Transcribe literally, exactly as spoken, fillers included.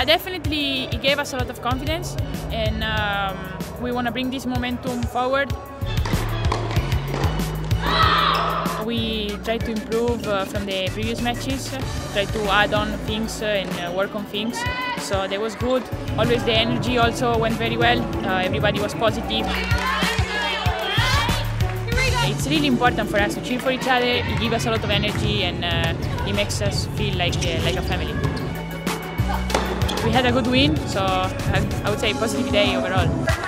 definitely it gave us a lot of confidence, and um, we want to bring this momentum forward. We try to improve uh, from the previous matches, try to add on things uh, and uh, work on things. So that was good. Always the energy also went very well. Uh, everybody was positive. It's really important for us to cheer for each other. It gives us a lot of energy, and uh, it makes us feel like uh, like a family. We had a good win, so I, I would say positive day overall.